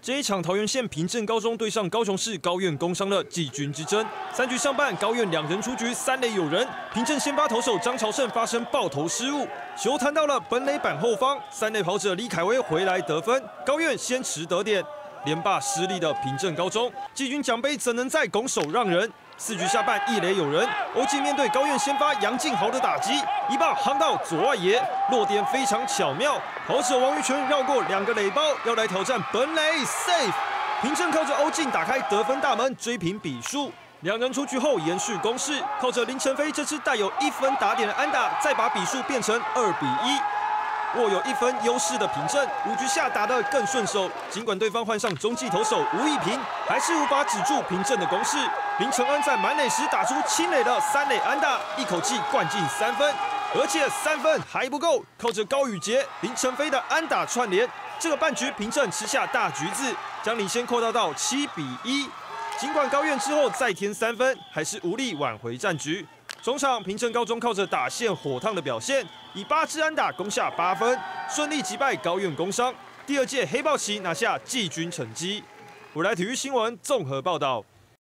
这一场桃园县平镇高中对上高雄市高院工商的季军之争，3局上半高院2人出局，3垒有人，平镇先发投手张朝胜发生爆头失误，球弹到了本垒板后方，3垒跑者李凯威回来得分，高院先持得点。连霸失利的平镇高中，季军奖杯怎能再拱手让人？4局下半1垒有人，欧记面对高院先发杨敬豪的打击，一棒夯到左外野，落点非常巧妙，跑者王玉泉绕过2个垒包，要来挑战本垒 safe。平镇靠着欧进打开得分大门，追平比数。2人出局后延续攻势，靠着林承飞这支带有1分打点的安打，再把比数变成2比1。握有1分优势的平镇，5局下打得更顺手。尽管对方换上中继投手吴义平，还是无法止住平镇的攻势。林承恩在满垒时打出清垒的3垒安打，一口气灌进3分，而且3分还不够，靠着高宇杰、林承飞的安打串联，这个半局平镇吃下大橘子，将领先扩大到7比1。尽管高院之后再添3分，还是无力挽回战局。中场平镇高中靠着打线火烫的表现，以8支安打攻下8分，顺利击败高院工商。第2届黑豹旗拿下季军成绩。未来体育新闻综合报道。